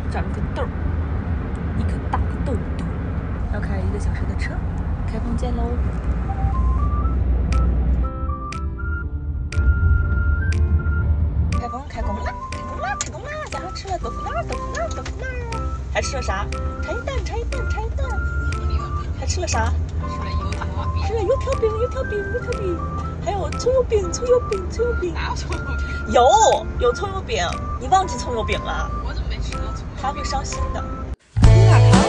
长了个痘儿，一颗大痘痘。要开1个小时的车，开封见喽！开工啦！早上吃了豆腐脑，还吃了啥？茶叶蛋，还吃了啥？吃了油条饼，还有葱油饼。 哪有葱油饼？ 有葱油饼，你忘记葱油饼了？ 我怎么没吃到葱油饼？ 他会伤心的。 胡辣汤。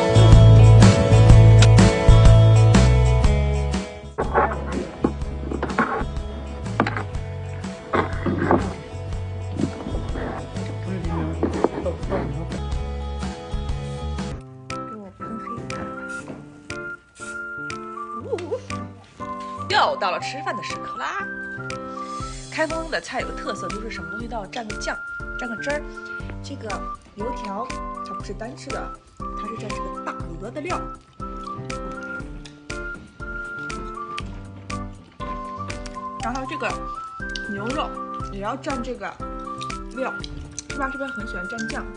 又到了吃饭的时刻啦！开封的菜有个特色，就是什么东西都要蘸个酱，蘸个汁儿。这个油条它不是单吃的，它是蘸这个大鹅的料。然后这个牛肉也要蘸这个料，是吧？这边很喜欢蘸酱。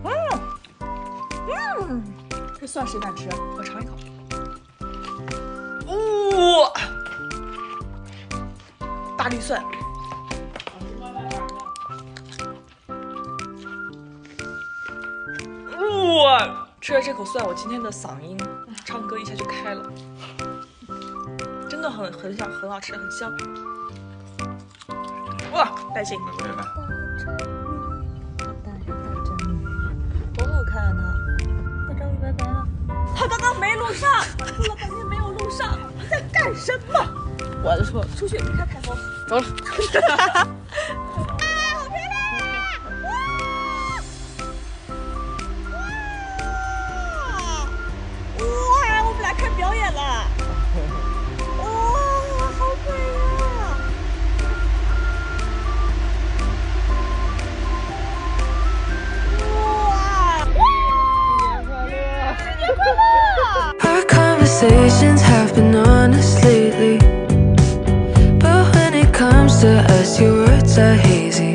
这蒜谁敢吃？我尝一口。大绿蒜，哇！吃了这口蒜，我今天的嗓音唱歌一下就开了，真的很好吃，很香。哇，带劲！好好看啊！大章鱼拜拜了。他刚刚没录上，录了半天没有录上，你在干什么？我就说出去离开开封，走了。好漂亮！哇！我们来看表演了。哇，好美啊！新年快乐！ Our conversations have been honest lately. But when it comes to us, your words are hazy.